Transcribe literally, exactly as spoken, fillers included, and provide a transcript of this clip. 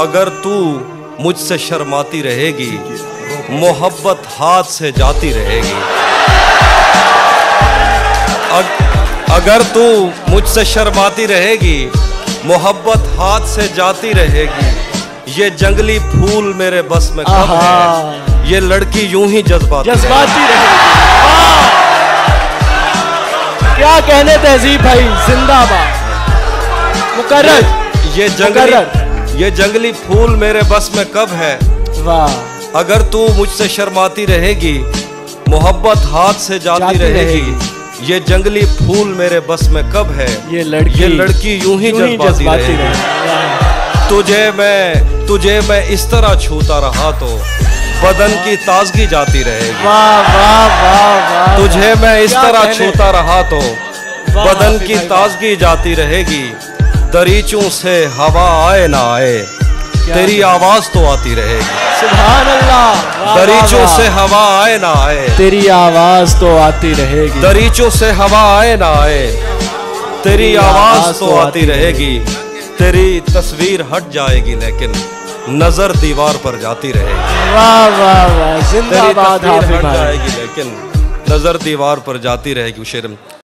अगर तू मुझसे शर्माती रहेगी, मोहब्बत हाथ से जाती रहेगी। अग, अगर तू मुझसे शर्माती रहेगी, मोहब्बत हाथ से जाती रहेगी। ये जंगली फूल मेरे बस में कब है, ये लड़की यूं ही जज्बाती जज्बाती रहेगी। क्या कहने तहजीब भाई, जिंदाबाद। मुकर्रर ये, ये जंगली ये जंगली फूल मेरे बस में कब है। वाह। अगर तू मुझसे शर्माती रहेगी, मोहब्बत हाथ से जाती, जाती रहेगी, रहेगी। ये जंगली फूल मेरे बस में कब है, ये लड़की ये लड़की यूं ही जज्बाती रहेगी, रहेगी। तुझे मैं तुझे मैं इस तरह छूता रहा तो बदन की ताजगी जाती रहेगी। वाह वाह वाह वाह। तुझे मैं इस तरह छूता रहा तो बदन की ताजगी जाती रहेगी। दरीचों से हवा आए ना आए, तेरी आवाज तो आती रहेगी। सुभान अल्लाह। दरीचों से हवा आए ना आए, तेरी आवाज तो आती रहेगी। दरीचों से हवा आए ना आए, तेरी आवाज तो आती रहेगी। तेरी तस्वीर हट जाएगी लेकिन नजर दीवार पर जाती रहेगी। वाह वाह वाह, जिंदाबाद। हट जाएगी लेकिन नजर दीवार पर जाती रहेगी। शेर